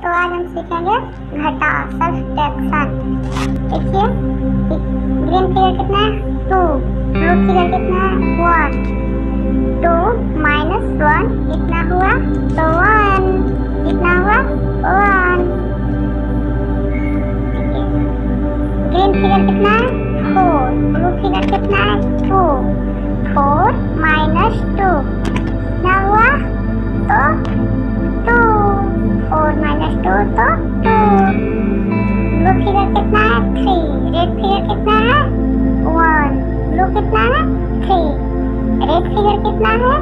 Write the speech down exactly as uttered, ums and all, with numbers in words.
तो आज हम सीखेंगे घटा सब्सट्रैक्शन। देखिए ग्रीन फिगर कितना है टू, ब्लू फिगर कितना है वन। टू माइनस वन कितना हुआ तो वन, कितना हुआ वन। ग्रीन फिगर कितना है फोर, ब्लू फिगर कितना है टू। फोर माइनस टू कितना हुआ तो टू, फोर माइनस टू तो टू। ब्लू फिगर कितना है थ्री, रेड फिगर कितना है वन, ब्लू कितना है थ्री, रेड फिगर कितना है